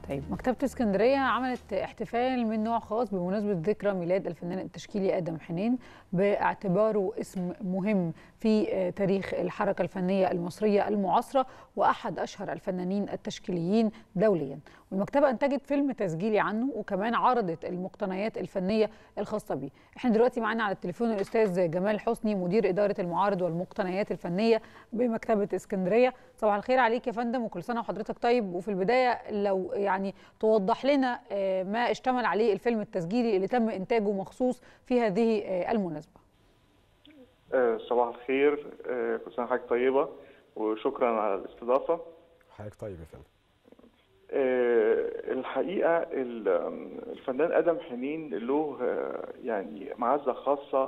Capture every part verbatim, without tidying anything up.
طيب مكتبة اسكندرية عملت احتفال من نوع خاص بمناسبة ذكرى ميلاد الفنان التشكيلي آدم حنين باعتباره اسم مهم في تاريخ الحركة الفنية المصرية المعاصرة وأحد أشهر الفنانين التشكيليين دوليا. والمكتبة أنتجت فيلم تسجيلي عنه وكمان عرضت المقتنيات الفنية الخاصة به. احنا دلوقتي معانا على التليفون الأستاذ جمال حسني مدير إدارة المعارض والمقتنيات الفنية بمكتبة اسكندرية. صباح الخير عليك يا فندم وكل سنة وحضرتك طيب. وفي البداية لو يعني توضح لنا ما اشتمل عليه الفيلم التسجيلي اللي تم إنتاجه مخصوص في هذه المناسبة. صباح الخير، كل سنة وحضرتك طيبة وشكرا على الاستضافة. حضرتك طيب يا فندم. الحقيقة الفنان آدم حنين له يعني معزة خاصة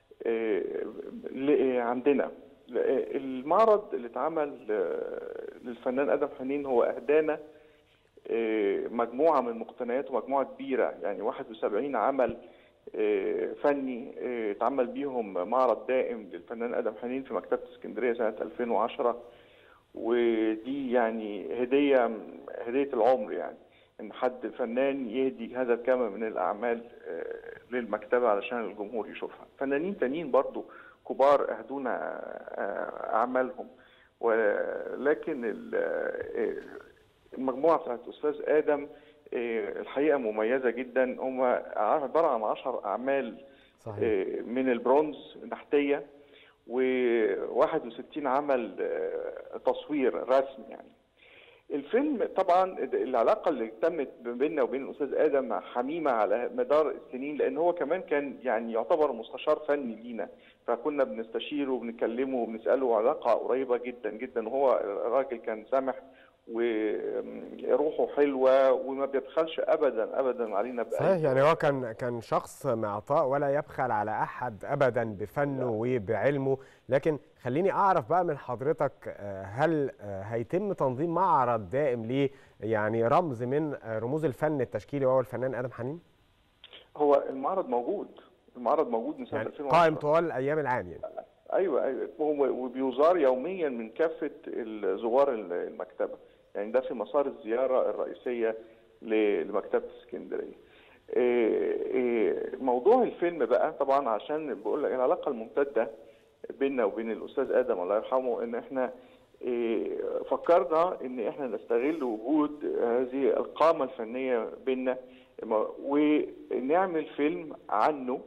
عندنا. المعرض اللي اتعمل للفنان آدم حنين هو أهدانا مجموعة من مقتنيات ومجموعة كبيرة، يعني واحد وسبعين عمل فني اتعمل بيهم معرض دائم للفنان آدم حنين في مكتبة اسكندرية سنة ألفين وعشرة، ودي يعني هدية هدية العمر، يعني ان حد فنان يهدي هذا الكم من الأعمال للمكتبة علشان الجمهور يشوفها. فنانين تانيين برضو كبار أهدونا أعمالهم، ولكن المجموعة بتاعت أستاذ آدم الحقيقة مميزة جدا. هم عبارة عن عشر أعمال صحيح. من البرونز نحتية وواحد وستين عمل تصوير رسم. يعني الفيلم طبعا العلاقة اللي تمت بيننا وبين الأستاذ آدم حميمة على مدار السنين، لأن هو كمان كان يعني يعتبر مستشار فني لينا، فكنا بنستشيره وبنكلمه وبنسأله، علاقة قريبة جدا جدا. وهو راجل كان سامح وروحه حلوه وما بيبخلش ابدا ابدا علينا بأي. صحيح، يعني هو كان كان شخص معطاء ولا يبخل على احد ابدا بفنه وبعلمه. لكن خليني اعرف بقى من حضرتك، هل هيتم تنظيم معرض دائم ليه يعني رمز من رموز الفن التشكيلي وهو الفنان آدم حنين؟ هو المعرض موجود، المعرض موجود من سنه يعني ألفين وعشرة قائم طوال ايام العام يعني. ايوه ايوه، وبيزار يوميا من كافه زوار المكتبه، يعني ده في مسار الزياره الرئيسيه لمكتبه اسكندريه. موضوع الفيلم بقى طبعا عشان بقول لك العلاقه الممتده بيننا وبين الاستاذ ادم الله يرحمه، ان احنا فكرنا ان احنا نستغل وجود هذه القامه الفنيه بيننا ونعمل فيلم عنه،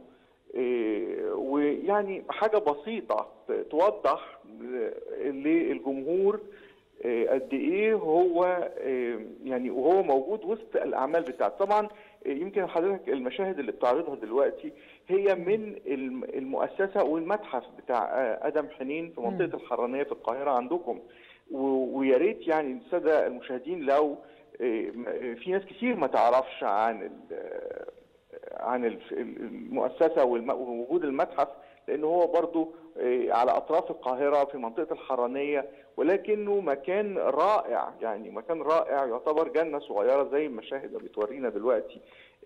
ويعني حاجه بسيطه توضح للجمهور قد ايه هو يعني وهو موجود وسط الاعمال بتاعته. طبعا يمكن حضرتك المشاهد اللي بتعرضها دلوقتي هي من المؤسسه والمتحف بتاع آدم حنين في منطقه الحرانيه في القاهره عندكم، ويا ريت يعني الساده المشاهدين لو في ناس كتير ما تعرفش عن عن المؤسسه ووجود المتحف، لأنه هو برضو على أطراف القاهرة في منطقة الحرانية، ولكنه مكان رائع، يعني مكان رائع يعتبر جنة صغيرة زي المشاهد اللي بتورينا دلوقتي.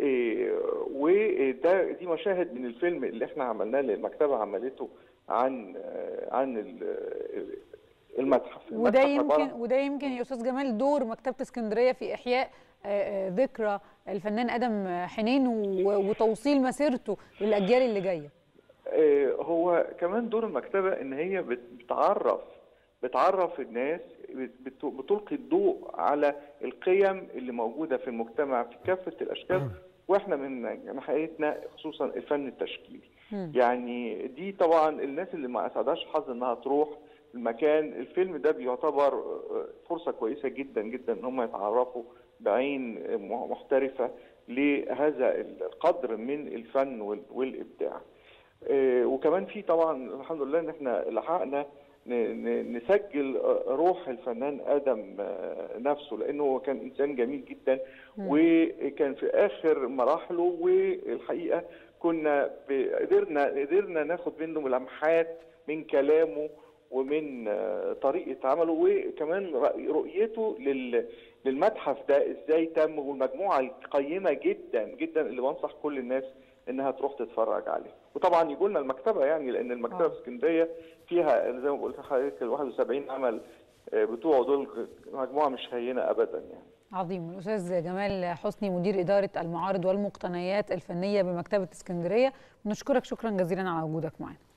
وده دي مشاهد من الفيلم اللي احنا عملناه اللي المكتبة عملته عن عن المتحف. وده يمكن وده يمكن يا أستاذ جمال دور مكتبة اسكندرية في إحياء ذكرى الفنان آدم حنين وتوصيل مسيرته للأجيال اللي جاية. هو كمان دور المكتبة ان هي بتعرف بتعرف الناس، بتلقي الضوء على القيم اللي موجودة في المجتمع في كافة الاشكال، واحنا من ناحيتنا خصوصا الفن التشكيلي. يعني دي طبعا الناس اللي ما اسعدهاش حظ انها تروح المكان، الفيلم ده بيعتبر فرصة كويسة جدا جدا ان هم يتعرفوا بعين محترفة لهذا القدر من الفن والابداع. وكمان في طبعا الحمد لله ان احنا لحقنا نسجل روح الفنان آدم نفسه، لانه هو كان انسان جميل جدا وكان في اخر مراحله، والحقيقه كنا قدرنا قدرنا ناخد منه لمحات من كلامه ومن طريقه عمله، وكمان رؤيته للمتحف ده ازاي تم، والمجموعه القيمه جدا جدا اللي بنصح كل الناس انها تروح تتفرج عليه. وطبعا يجوا لنا المكتبه، يعني لان المكتبه في اسكندريه فيها زي ما قلت لحضرتك ال واحد وسبعين عمل بتوعه دول مجموعه مش هينه ابدا يعني. عظيم. الأستاذ جمال حسني مدير إدارة المعارض والمقتنيات الفنية بمكتبة اسكندرية، بنشكرك شكرا جزيلا على وجودك معنا.